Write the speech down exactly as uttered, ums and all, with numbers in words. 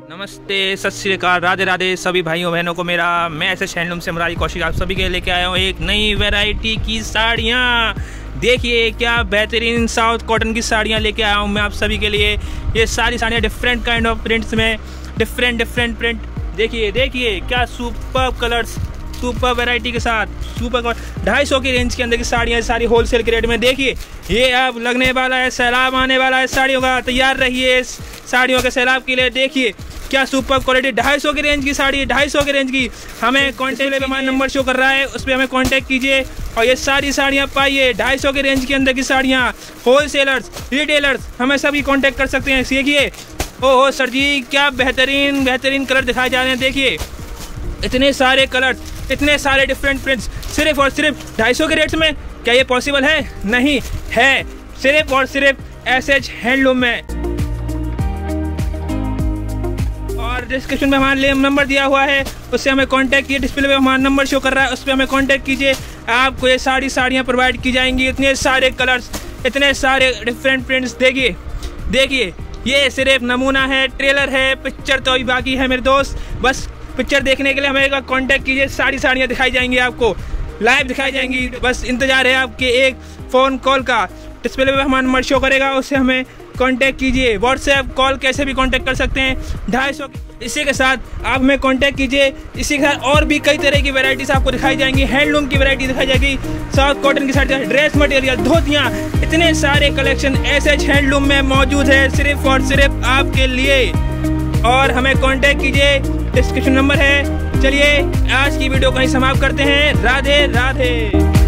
नमस्ते, सत श्री अकाल, राधे राधे सभी भाइयों बहनों को मेरा। मैं ऐसे हैंडलूम से मुरारी कौशिक आप सभी के लिए लेके आया हूँ एक नई वैरायटी की साड़ियाँ। देखिए क्या बेहतरीन साउथ कॉटन की साड़ियाँ लेके आया हूँ मैं आप सभी के लिए। ये सारी साड़ियाँ डिफरेंट काइंड ऑफ प्रिंट्स में, डिफरेंट डिफरेंट प्रिंट। देखिए देखिए क्या सुपर कलर्स, सुपर वैरायटी के साथ, सुपर ढाई सौ की रेंज के अंदर की साड़ियाँ सारी होलसेल के रेट में। देखिए ये अब लगने वाला है, सैलाब आने वाला है साड़ियों का। तैयार रहिए इस साड़ियों के सैलाब के लिए। देखिए क्या सुपर क्वालिटी, ढाई सौ की रेंज की साड़ी, ढाई सौ की रेंज की। हमें कॉन्टेक्ट पे हमारा नंबर शो कर रहा है, उस पर हमें कांटेक्ट कीजिए और ये सारी साड़ियाँ पाइए। ढाई सौ की रेंज के अंदर की साड़ियाँ, होलसेलर्स, रिटेलर्स हमें सभी कांटेक्ट कर सकते हैं। देखिए ओहो सर जी क्या बेहतरीन बेहतरीन कलर दिखाए जा रहे हैं। देखिए इतने सारे कलर्स, इतने सारे डिफरेंट प्रिंट्स, सिर्फ और सिर्फ ढाई सौ के रेट्स में। क्या ये पॉसिबल है? नहीं है, सिर्फ और सिर्फ एस एच हैंडलूम में। और डिस्क्रिप्शन में हमारा नंबर दिया हुआ है, उससे हमें कांटेक्ट कीजिए। डिस्प्ले पे हमारा नंबर शो कर रहा है, उस पर हमें कांटेक्ट कीजिए। आपको ये सारी साड़ियाँ प्रोवाइड की जाएंगी। इतने सारे कलर्स, इतने सारे डिफरेंट प्रिंट्स। देखिए देखिए ये सिर्फ नमूना है, ट्रेलर है, पिक्चर तो अभी बाकी है मेरे दोस्त। बस पिक्चर देखने के लिए हमें कांटेक्ट कीजिए। सारी साड़ियाँ दिखाई जाएंगी, आपको लाइव दिखाई जाएंगी। बस इंतजार है आपके एक फ़ोन कॉल का। डिस्प्ले पे हमारा नंबर शो करेगा, उससे हमें कांटेक्ट कीजिए। व्हाट्सएप कॉल कैसे भी कांटेक्ट कर सकते हैं। ढाई सौ इसी के साथ आप हमें कांटेक्ट कीजिए। इसी के साथ और भी कई तरह की वैरायटीज आपको दिखाई जाएंगी। हैंडलूम की वैरायटी दिखाई जाएगी, साउथ कॉटन की साड़ी, ड्रेस मटेरियल, धोतियाँ, इतने सारे कलेक्शन एस एच हैंडलूम में मौजूद है सिर्फ और सिर्फ आपके लिए। और हमें कांटेक्ट कीजिए, डिस्क्रिप्शन नंबर है। चलिए आज की वीडियो को ही समाप्त करते हैं। राधे राधे।